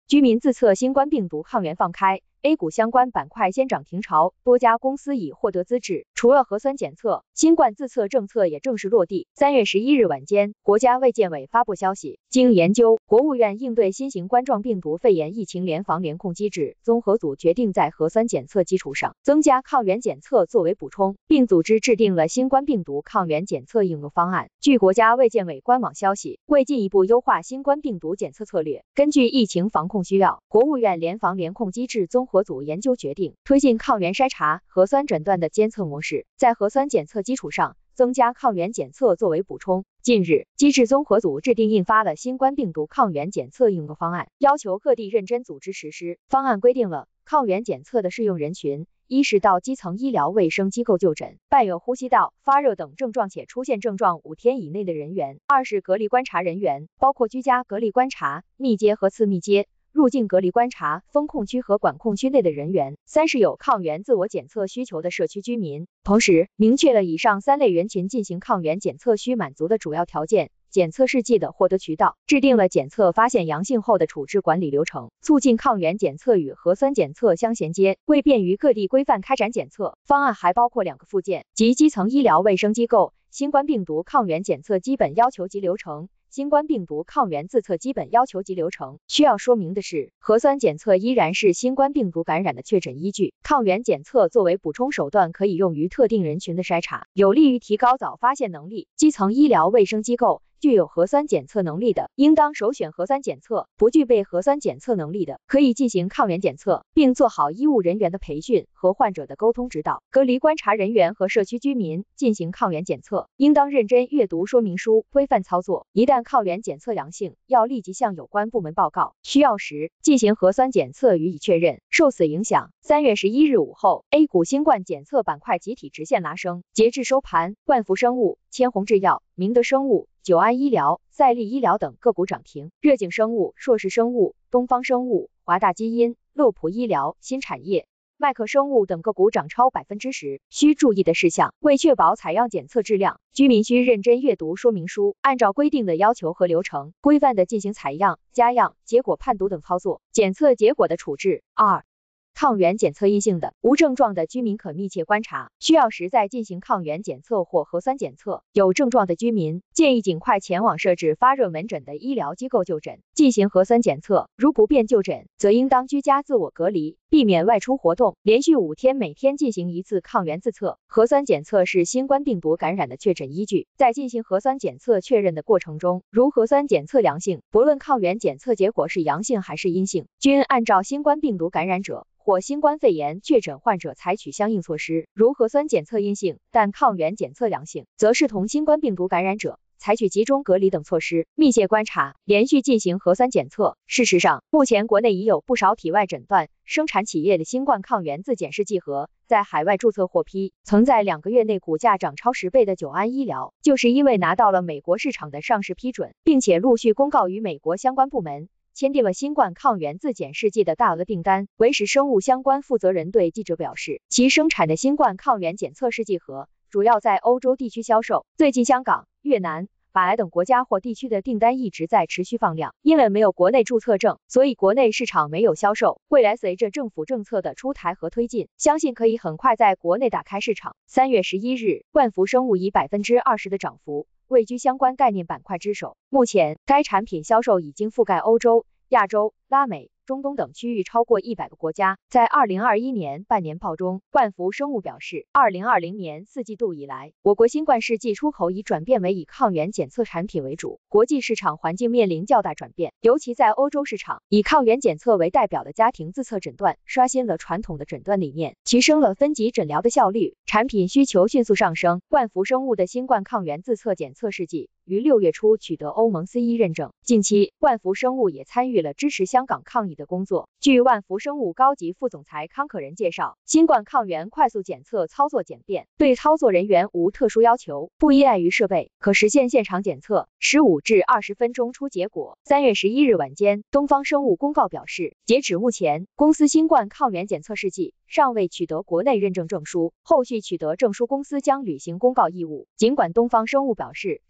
居民自测新冠病毒抗原放开。A 股相关板块先涨停潮，多家公司已获得资质。除了核酸检测，新冠自测政策也正式落地。3月11日晚间，国家卫健委发布消息，经研究，国务院应对新型冠状病毒肺炎疫情联防联控机制综合组决定在核酸检测基础上增加抗原检测作为补充，并组织制定了新冠病毒抗原检测应用方案。据国家卫健委官网消息，为进一步优化新冠病毒检测策略，根据疫情防控需要，国务院联防联控机制综合组研究决定，推进抗原筛查、核酸诊断的监测模式，在核酸检测基础上增加抗原检测作为补充。近日，机制综合组制定印发了新冠病毒抗原检测应用方案，要求各地认真组织实施。方案规定了抗原检测的适用人群：一是到基层医疗卫生机构就诊，伴有呼吸道、发热等症状且出现症状5天以内的人员；二是隔离观察人员，包括居家隔离观察、密接和次密接、入境隔离观察、封控区和管控区内的人员；三是有抗原自我检测需求的社区居民。同时，明确了以上3类人群进行抗原检测需满足的主要条件、检测试剂的获得渠道，制定了检测发现阳性后的处置管理流程，促进抗原检测与核酸检测相衔接，为便于各地规范开展检测。方案还包括2个附件，即基层医疗卫生机构新冠病毒抗原检测基本要求及流程、新冠病毒抗原自测基本要求及流程。需要说明的是，核酸检测依然是新冠病毒感染的确诊依据，抗原检测作为补充手段，可以用于特定人群的筛查，有利于提高早发现能力。基层医疗卫生机构具有核酸检测能力的，应当首选核酸检测；不具备核酸检测能力的，可以进行抗原检测，并做好医务人员的培训和患者的沟通指导。隔离观察人员和社区居民进行抗原检测，应当认真阅读说明书，规范操作。一旦抗原检测阳性，要立即向有关部门报告，需要时进行核酸检测予以确认。受此影响，3月11日午后 ，A 股新冠检测板块集体直线拉升，截至收盘，冠福生物、千宏制药、明德生物、久安医疗、赛力医疗等个股涨停，热景生物、硕士生物、东方生物、华大基因、乐普医疗、新产业、麦克生物等个股涨超10%。需注意的事项：为确保采样检测质量，居民需认真阅读说明书，按照规定的要求和流程，规范的进行采样、加样、结果判读等操作。检测结果的处置。2、抗原检测阴性的、无症状的居民可密切观察，需要时再进行抗原检测或核酸检测。有症状的居民建议尽快前往设置发热门诊的医疗机构就诊，进行核酸检测。如不便就诊，则应当居家自我隔离，避免外出活动，连续5天每天进行1次抗原自测。核酸检测是新冠病毒感染的确诊依据，在进行核酸检测确认的过程中，如核酸检测阳性，不论抗原检测结果是阳性还是阴性，均按照新冠病毒感染者或新冠肺炎确诊患者采取相应措施。如核酸检测阴性，但抗原检测阳性，则视同新冠病毒感染者，采取集中隔离等措施，密切观察，连续进行核酸检测。事实上，目前国内已有不少体外诊断生产企业的新冠抗原自检试剂盒在海外注册获批。曾在2个月内股价涨超10倍的久安医疗，就是因为拿到了美国市场的上市批准，并且陆续公告于美国相关部门，签订了新冠抗原自检试剂的大额订单。维时生物相关负责人对记者表示，其生产的新冠抗原检测试剂盒主要在欧洲地区销售，最近香港、越南、马来等国家或地区的订单一直在持续放量，因为没有国内注册证，所以国内市场没有销售。未来随着政府政策的出台和推进，相信可以很快在国内打开市场。3月11日，冠福生物以20%的涨幅位居相关概念板块之首。目前，该产品销售已经覆盖欧洲、亚洲、拉美、中东等区域超过100个国家。在2021年半年报中，冠福生物表示，2020年4季度以来，我国新冠试剂出口已转变为以抗原检测产品为主，国际市场环境面临较大转变，尤其在欧洲市场，以抗原检测为代表的家庭自测诊断刷新了传统的诊断理念，提升了分级诊疗的效率，产品需求迅速上升。冠福生物的新冠抗原自测检测试剂于6月初取得欧盟 CE 认证。近期，冠福生物也参与了支持香港抗疫的工作。据万福生物高级副总裁康可人介绍，新冠抗原快速检测操作简便，对操作人员无特殊要求，不依赖于设备，可实现现场检测，15至20分钟出结果。3月11日晚间，东方生物公告表示，截止目前，公司新冠抗原检测试剂尚未取得国内认证证书，后续取得证书公司将履行公告义务。尽管东方生物表示尚未取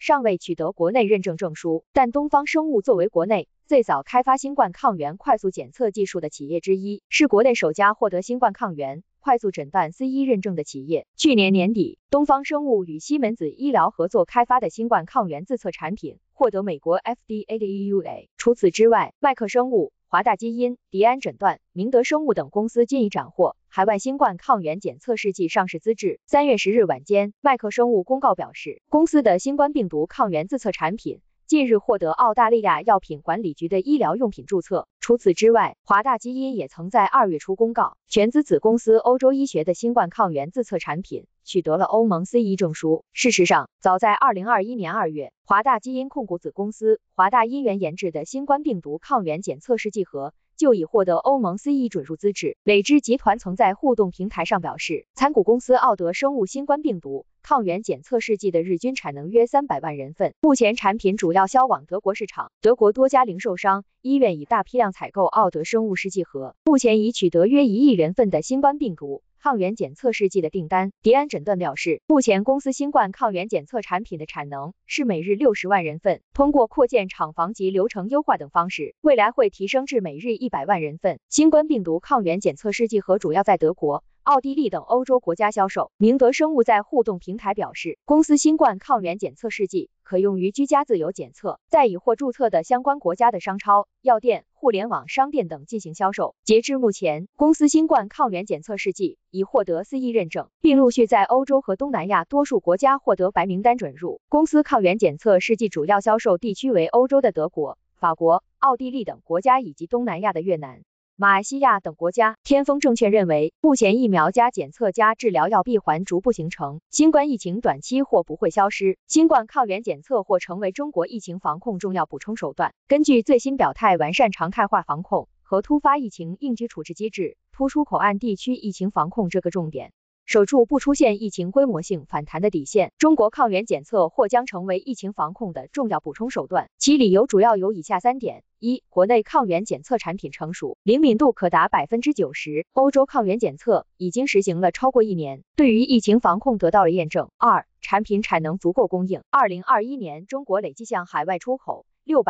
取得国内认证证书，但东方生物作为国内最早开发新冠抗原快速检测技术的企业之一，是国内首家获得新冠抗原快速诊断 C1 认证的企业。去年年底，东方生物与西门子医疗合作开发的新冠抗原自测产品获得美国 FDA 的 EUA。除此之外，麦克生物、华大基因、迪安诊断、明德生物等公司均已斩获海外新冠抗原检测试剂上市资质。3月10日晚间，麦克生物公告表示，公司的新冠病毒抗原自测产品近日获得澳大利亚药品管理局的医疗用品注册。除此之外，华大基因也曾在2月初公告，全资子公司欧洲医学的新冠抗原自测产品取得了欧盟 C1 证书。事实上，早在2021年2月，华大基因控股子公司华大因源研制的新冠病毒抗原检测试剂盒就已获得欧盟 C1 准入资质。磊知集团曾在互动平台上表示，参股公司奥德生物新冠病毒抗原检测试剂的日均产能约300万人份，目前产品主要销往德国市场，德国多家零售商、医院已大批量采购奥德生物试剂盒，目前已取得约1亿人份的新冠病毒抗原检测试剂的订单。迪安诊断表示，目前公司新冠抗原检测产品的产能是每日60万人份，通过扩建厂房及流程优化等方式，未来会提升至每日100万人份。新冠病毒抗原检测试剂盒主要在德国、奥地利等欧洲国家销售。明德生物在互动平台表示，公司新冠抗原检测试剂可用于居家自由检测，在已获注册的相关国家的商超、药店、互联网商店等进行销售。截至目前，公司新冠抗原检测试剂已获得 C1 认证，并陆续在欧洲和东南亚多数国家获得白名单准入。公司抗原检测试剂主要销售地区为欧洲的德国、法国、奥地利等国家以及东南亚的越南、马来西亚等国家。天风证券认为，目前疫苗加检测加治疗药闭环逐步形成，新冠疫情短期或不会消失，新冠抗原检测或成为中国疫情防控重要补充手段。根据最新表态，完善常态化防控和突发疫情应急处置机制，突出口岸地区疫情防控这个重点，守住不出现疫情规模性反弹的底线。中国抗原检测或将成为疫情防控的重要补充手段，其理由主要有以下3点：一、国内抗原检测产品成熟，灵敏度可达90%，欧洲抗原检测已经实行了超过1年，对于疫情防控得到了验证。二、产品产能足够供应。2021年，中国累计向海外出口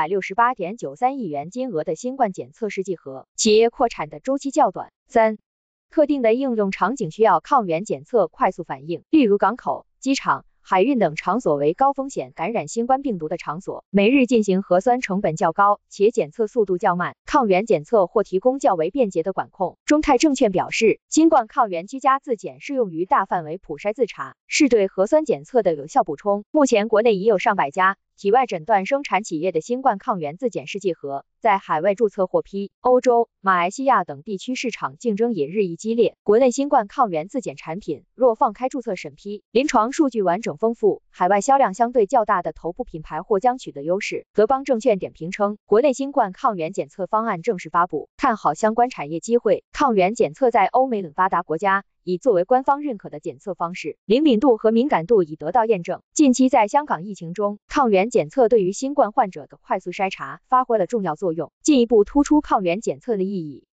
668.93亿元金额的新冠检测试剂盒，企业扩产的周期较短。三、特定的应用场景需要抗原检测快速反应，例如港口、机场、海运等场所为高风险感染新冠病毒的场所，每日进行核酸成本较高，且检测速度较慢，抗原检测或提供较为便捷的管控。中泰证券表示，新冠抗原居家自检适用于大范围普筛自查，是对核酸检测的有效补充。目前国内已有上百家体外诊断生产企业的新冠抗原自检试剂盒在海外注册获批，欧洲、马来西亚等地区市场竞争也日益激烈。国内新冠抗原自检产品若放开注册审批，临床数据完整丰富，海外销量相对较大的头部品牌或将取得优势。德邦证券点评称，国内新冠抗原检测方案正式发布，看好相关产业机会。抗原检测在欧美等发达国家已作为官方认可的检测方式，灵敏度和敏感度已得到验证。近期在香港疫情中，抗原检测对于新冠患者的快速筛查发挥了重要作用，进一步突出抗原检测的意义。